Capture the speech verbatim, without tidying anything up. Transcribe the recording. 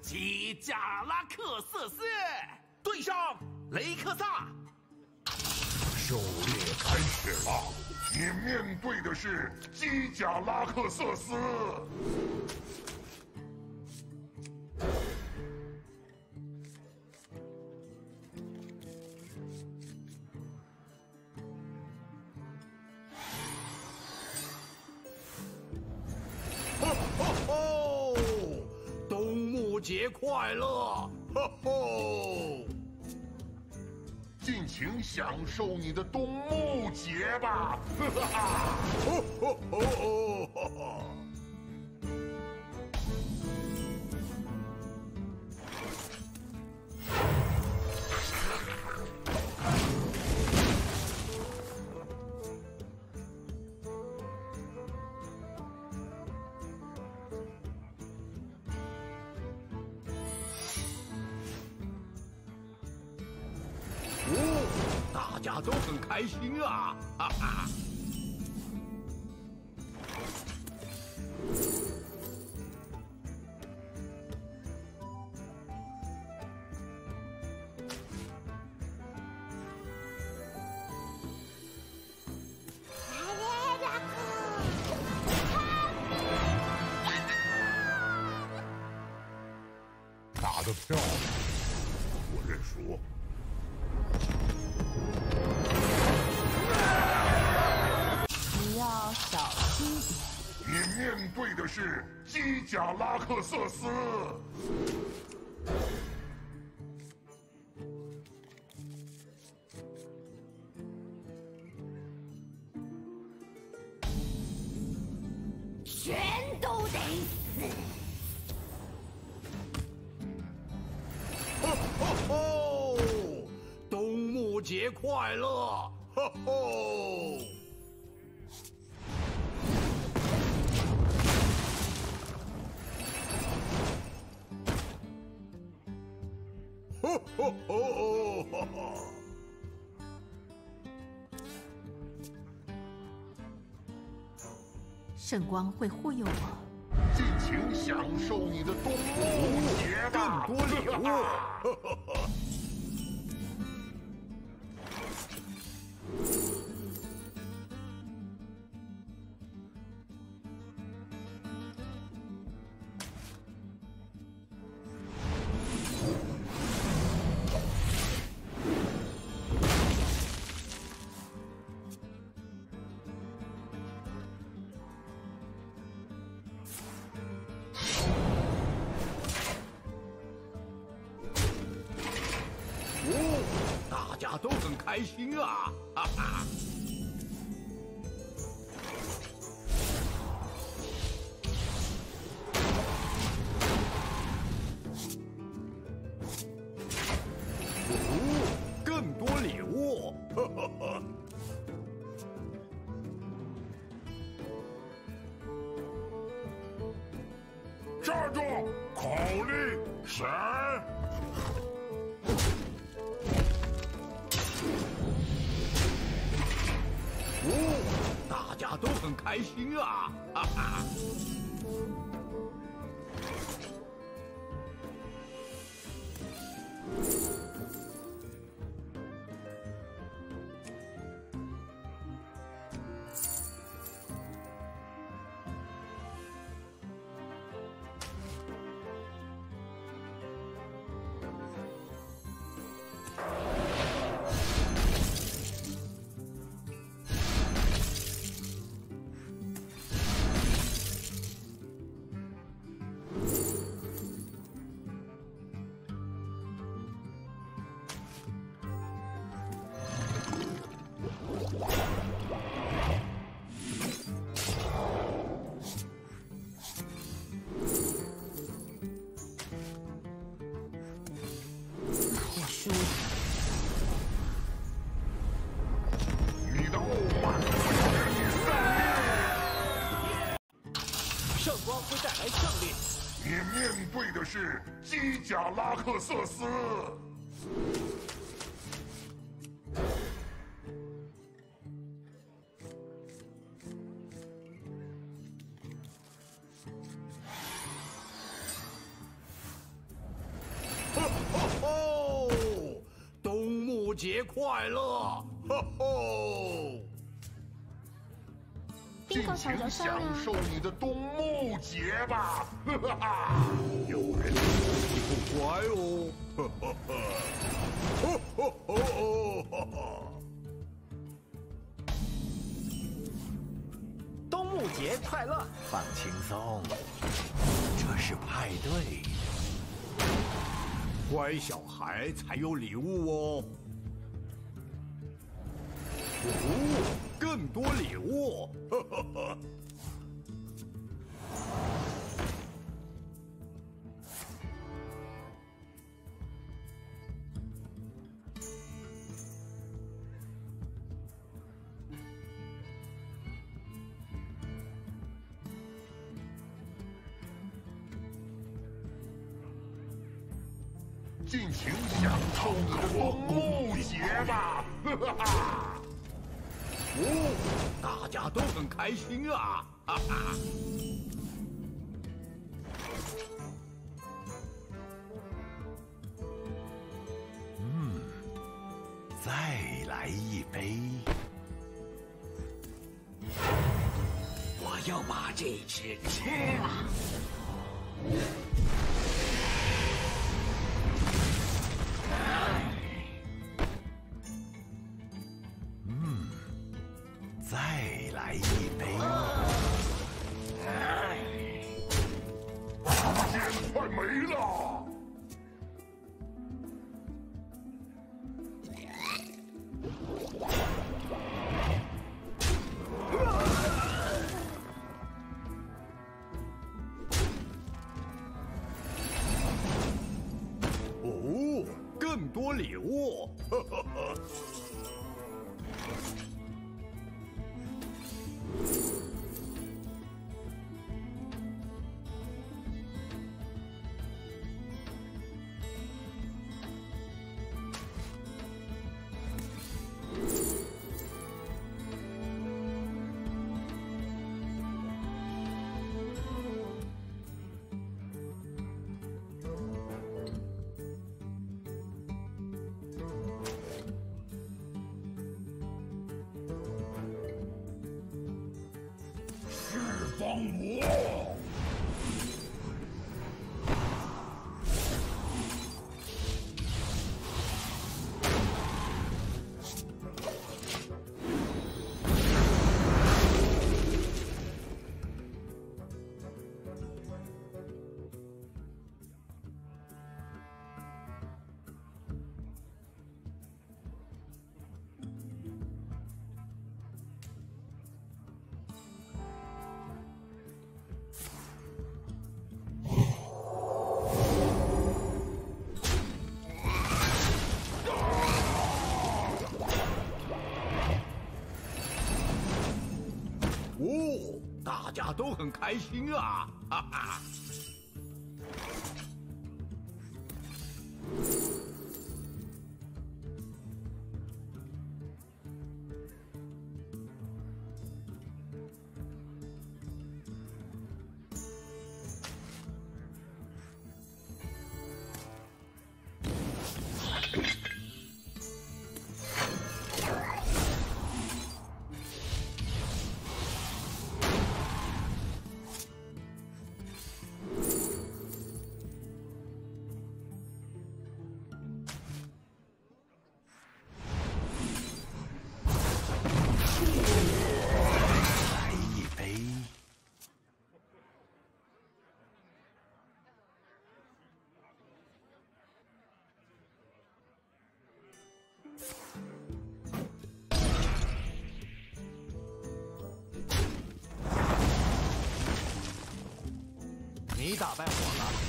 基加拉克瑟斯对上雷克萨。 狩猎开始了，你面对的是基加拉克瑟斯。 节快乐！吼吼！ 尽情享受你的冬木节吧！哈哈哈！ 吼吼吼吼吼！大家都很开心啊，哈哈！ 打得漂亮，我认输。 要小心一点。 你面对的是基加拉克瑟斯。 全都得死！ 吼吼吼！冬木节快乐！吼吼！吼吼吼吼吼！ 圣光会护佑我。 尽情享受你的冬木节吧！ 更多礼物！呵呵呵。大家都很开心啊，哈哈！哦，更多礼物，呵呵呵！ 站住！考虑神！ 哦，大家都很开心啊，哈哈！ 圣光会带来胜利。 你面对的是基加拉克瑟斯。 节快乐！吼吼！ 尽情享受你的冬木节吧！哈哈哈！有人你不乖哦！哈哈哈！吼吼吼！哈哈！ 冬木节快乐！放轻松，这是派对。 乖小孩才有礼物哦！哦，更多礼物！呵呵呵。 尽情享受你的冬木节吧！哈哈哈！ 哦，大家都很开心啊！哈哈。 嗯，再来一杯。我要把这只吃了。 再来一杯。 时间快没了。 哦，更多礼物！呵呵呵。 放我！ 哦，大家都很开心啊！哈哈。 你打败我了。